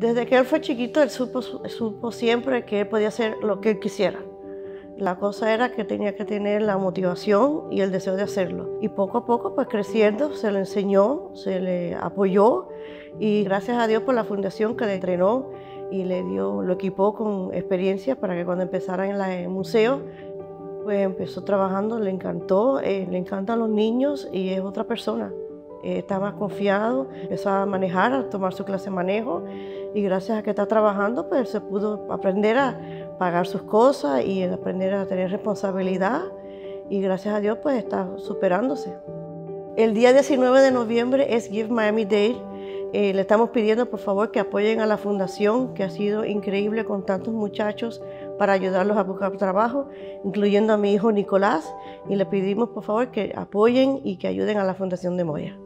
Desde que él fue chiquito, él supo siempre que él podía hacer lo que él quisiera. La cosa era que tenía que tener la motivación y el deseo de hacerlo. Y poco a poco, pues creciendo, se le enseñó, se le apoyó y gracias a Dios por la fundación que le entrenó y lo equipó con experiencia para que cuando empezara en el museo, pues empezó trabajando, le encantó, le encantan los niños y es otra persona. Está más confiado, empezó a manejar, a tomar su clase de manejo y gracias a que está trabajando, pues se pudo aprender a pagar sus cosas y aprender a tener responsabilidad y gracias a Dios pues está superándose. El día 19 de noviembre es Give Miami Day. Le estamos pidiendo por favor que apoyen a la fundación que ha sido increíble con tantos muchachos para ayudarlos a buscar trabajo, incluyendo a mi hijo Nicolás, y le pedimos por favor que apoyen y que ayuden a la Fundación de Moya.